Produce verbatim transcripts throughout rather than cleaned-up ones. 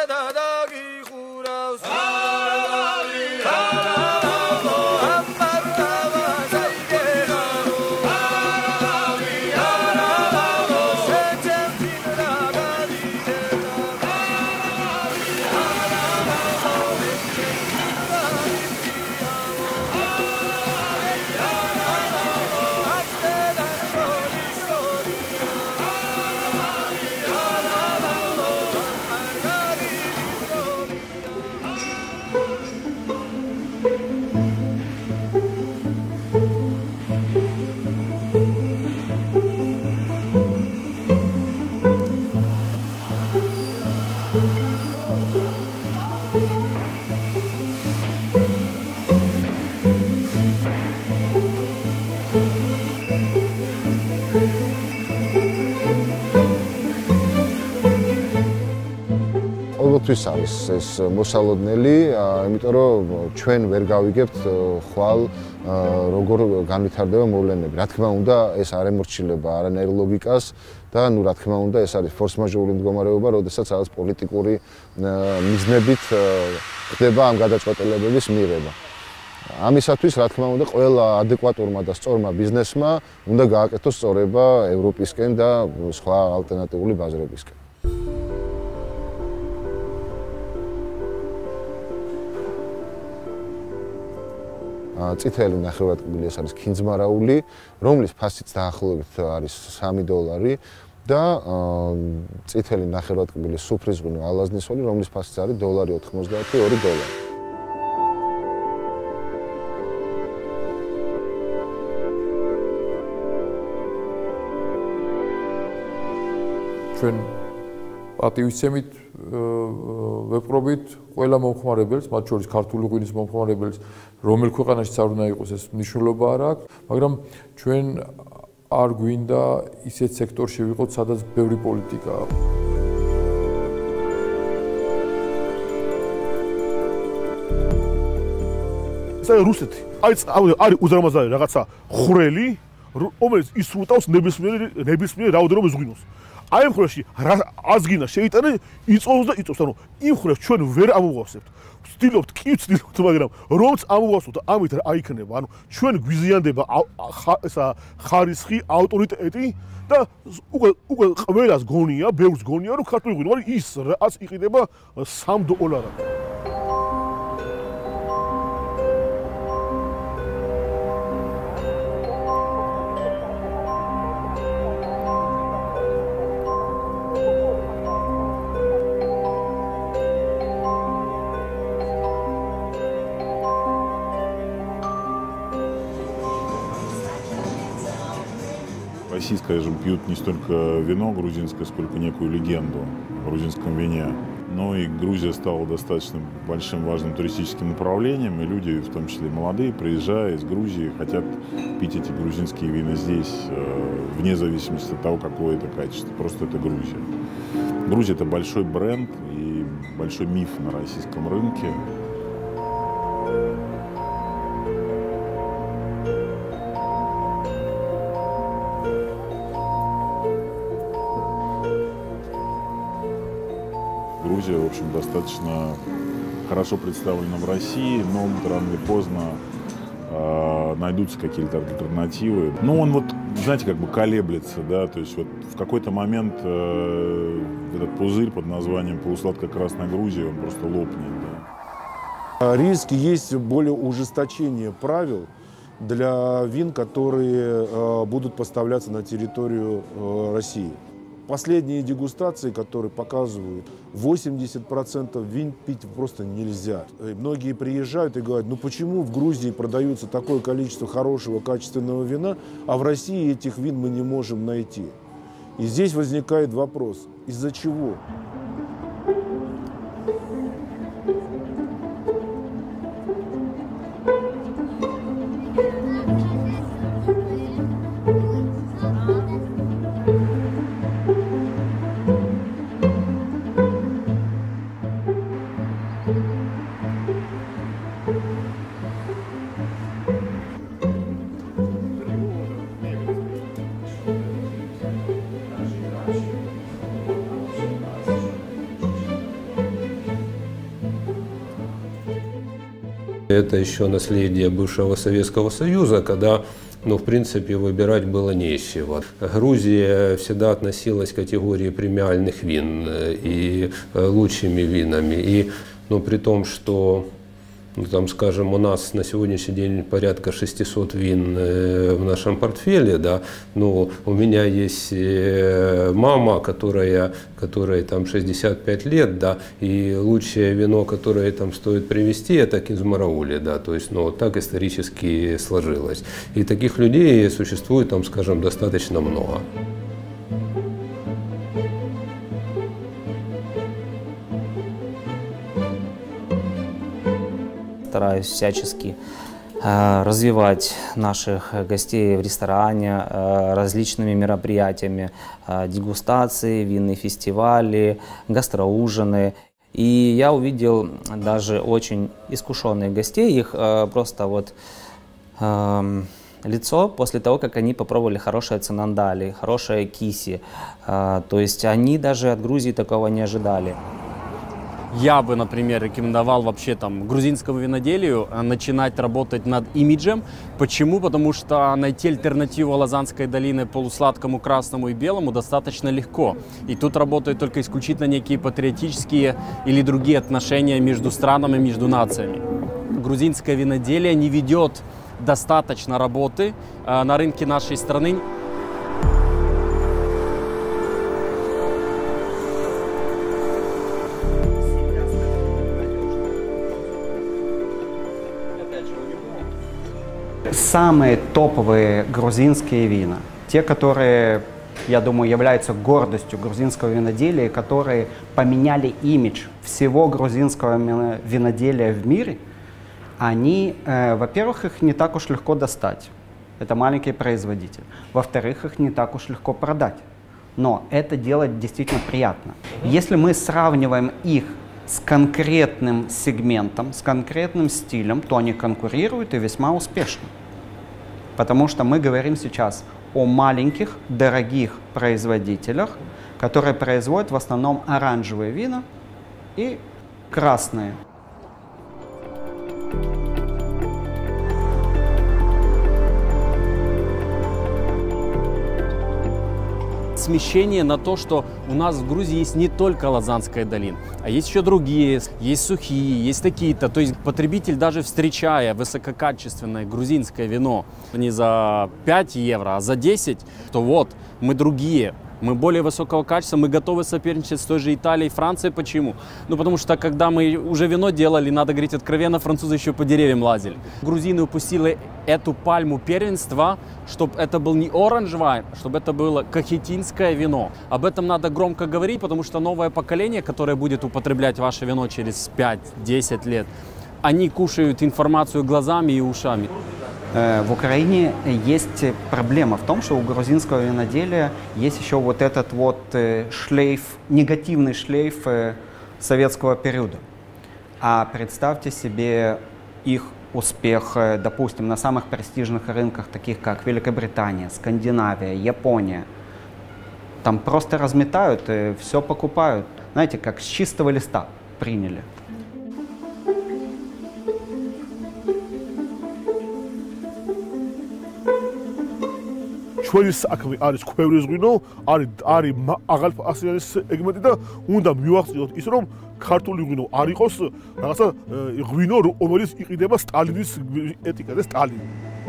ყოველთვის არის ეს მოსალოდნელი, იმიტომ რომ ჩვენ ვერ გავიგებთ ხვალ როგორ განვითარდება მოვლენები. Რა თქმა უნდა, ეს არ ემორჩილება არანაირ ლოგიკას და ნუ რა თქმა უნდა, ეს არის ფორს-მაჟორული მდგომარეობა, როდესაც რაღაც პოლიტიკური მიზნებით ხდება ამ გადაწყვეტილებების მიღება. ამისათვის, რა თქმა უნდა, ყველა ადეკვატურმა და სწორმა ბიზნესმა უნდა გააკეთოს სწორება ევროპისკენ და სხვა ალტერნატიული ბაზრებისკენ. წითელი ნახევარწრიული ეს არის ქინძმარაული, რომლის ფასიც დაახლოებით არის სამი დოლარი და წითელი ნახევარწრიული სუფრიზღვინო ალაზნისოლი, რომლის ფასიც არის დოლარი ოთხმოცდაათი ორი დოლარი. ჩვენ პატივისცემით ვეპყრობით ყველა მომხმარებელს, მათ შორის ქართული ღვინის მომხმარებელს, რომელ ქვეყანაშიც არ უნდა იყოს ეს მნიშვნელობა არ აქვს, მაგრამ ჩვენ არ გვინდა ისეთ სექტორში ვიყოთ, სადაც ბევრი პოლიტიკაა. ეს არის რუსეთი. არის არის უზარმაზარი რაღაცა ხვრელი, რომელიც ისრუტავს ნებისმიერ ნებისმიერ რაოდენობის ღვინოს. აი ამ ხვრელში აზგინა შეიტანა იწოვს და იწოვს, ანუ იმ ხვრელს ჩვენ ვერ ამოვავსებთ. ვცდილობთ, კი ვცდილობთ, მაგრამ რომც ამოვავსოთ, ამით რა იქნება, ანუ ჩვენ გვიზიანდება ესა ხარისხი, ავტორიტეტი და უკვე უკვე ყველას გონია, ბევრს გონია, რომ ქართული ღვინო არის ის, რაც იყიდება სამ დოლარად. В России, скажем, пьют не столько вино грузинское, сколько некую легенду о грузинском вине. Но и Грузия стала достаточно большим важным туристическим направлением, и люди, в том числе молодые, приезжая из Грузии, хотят пить эти грузинские вина здесь, вне зависимости от того, какое это качество. Просто это Грузия. Грузия – это большой бренд и большой миф на российском рынке. Грузия, в общем, достаточно хорошо представлена в России, но рано или поздно э, найдутся какие-то альтернативы. Но он вот, знаете, как бы колеблется, да, то есть вот в какой-то момент э, этот пузырь под названием полусладко-красная Грузия, он просто лопнет, да. Риск есть более ужесточение правил для вин, которые э, будут поставляться на территорию э, России. Последние дегустации, которые показывают, восемьдесят процентов вин пить просто нельзя. И многие приезжают и говорят, ну почему в Грузии продается такое количество хорошего, качественного вина, а в России этих вин мы не можем найти. И здесь возникает вопрос, из-за чего? Thank you. Это еще наследие бывшего Советского Союза, когда, ну, в принципе, выбирать было не из чего. Грузия всегда относилась к категории премиальных вин и лучшими винами. И, ну, при том, что, ну, там, скажем, у нас на сегодняшний день порядка шестисот вин в нашем портфеле, да, ну, у меня есть мама, которая, которой там шестьдесят пять лет, да, и лучшее вино, которое там стоит привезти, это Кинзмараули, да, то есть, ну, вот так исторически сложилось. И таких людей существует, там, скажем, достаточно много. Стараюсь всячески э, развивать наших гостей в ресторане э, различными мероприятиями, э, дегустации, винные фестивали, гастроужины. И я увидел даже очень искушенных гостей, их э, просто вот э, лицо после того, как они попробовали хорошие цинандали, хорошие киси. Э, то есть они даже от Грузии такого не ожидали. Я бы, например, рекомендовал вообще там грузинскому виноделию начинать работать над имиджем. Почему? Потому что найти альтернативу Лозаннской долины полусладкому, красному и белому достаточно легко. И тут работают только исключительно некие патриотические или другие отношения между странами, между нациями. Грузинское виноделие не ведет достаточно работы э, на рынке нашей страны. Самые топовые грузинские вина, те, которые, я думаю, являются гордостью грузинского виноделия, которые поменяли имидж всего грузинского виноделия в мире, они, э, во-первых, их не так уж легко достать. Это маленький производитель. Во-вторых, их не так уж легко продать. Но это делать действительно приятно. Если мы сравниваем их с конкретным сегментом, с конкретным стилем, то они конкурируют и весьма успешно. Потому что мы говорим сейчас о маленьких, дорогих производителях, которые производят в основном оранжевые вина и красные. Смещение на то, что у нас в Грузии есть не только Лозаннская долина, а есть еще другие, есть сухие, есть такие-то. То есть потребитель, даже встречая высококачественное грузинское вино не за пять евро, а за десять, то вот, мы другие. Мы более высокого качества, мы готовы соперничать с той же Италией, Францией. Почему? Ну, потому что, когда мы уже вино делали, надо говорить откровенно, французы еще по деревьям лазили. Грузины упустили эту пальму первенства, чтобы это был не оранжевое, чтобы это было кахетинское вино. Об этом надо громко говорить, потому что новое поколение, которое будет употреблять ваше вино через пять-десять лет, они кушают информацию глазами и ушами. В Украине есть проблема в том, что у грузинского виноделия есть еще вот этот вот шлейф, негативный шлейф советского периода. А представьте себе их успех, допустим, на самых престижных рынках, таких как Великобритания, Скандинавия, Япония. Там просто разметают и все покупают. Знаете, как с чистого листа приняли. ჩვენი საქმე არის ქვევრის ღვინო, არის არის აღალფასიანის ეგმენტი და უნდა მივახციოთ ის, რომ ქართული ღვინო არ იყოს რაღაცა ღვინო, რომელიც იყიდება სტალინის ეტიკაზე, სტალინი.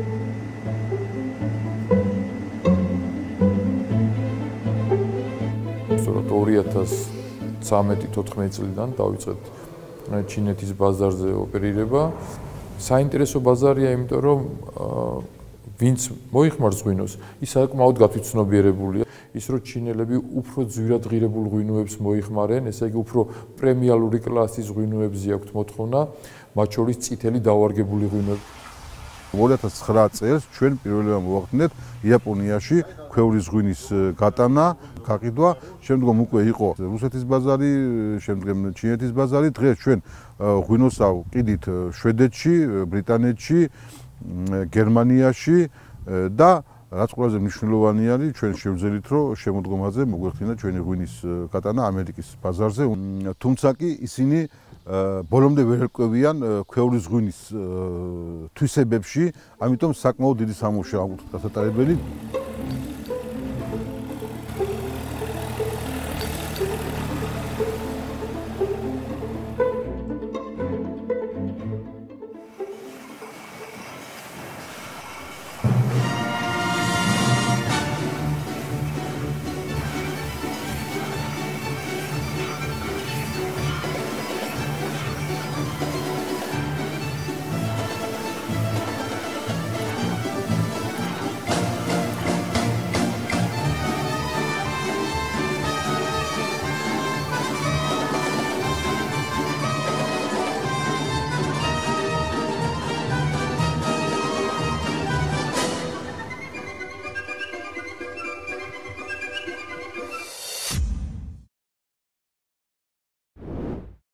სწორედ ორი ათას ცხრამეტი-თოთხმეტი წლიდან დავიწყეთ ჩინეთის ბაზარზე ოპერირება. საინტერესო ბაზარია, იმიტომ რომ ვინც მოიხმარს ღვინოს, ის საკმაოდ გათვითცნობიერებულია. ის რომ ჩინელები უფრო ძვირად ღირებულ ღვინოებს მოიხმარენ, ესე იგი უფრო პრემიალური კლასის ღვინოებზე აქვთ მოთხოვნა, მათ შორის წითელი დავარგებული ღვინოები. ორი ათას ცხრა წელს ჩვენ პირველად მოვახდინეთ იაპონიაში ქვევრის ღვინის გატანა, გაყიდვა, შემდგომ უკვე იყო რუსეთის ბაზარი, შემდგომ ჩინეთის ბაზარი. დღეს ჩვენ ღვინოს ვყიდით შვედეთში, ბრიტანეთში, გერმანიაში და რაც ყველაზე მნიშვნელოვანი არის, ჩვენ შევძელით, რომ შემოდგომაზე მოგვეხდინა ჩვენი ღვინის გატანა ამერიკის ბაზარზე. თუმცა კი ისინი ბოლომდე ვერ ყვევიან ქვევრის ღვინის თვისებებში, ამიტომ საკმაოდ დიდი სამუშაოა გასატარებელი.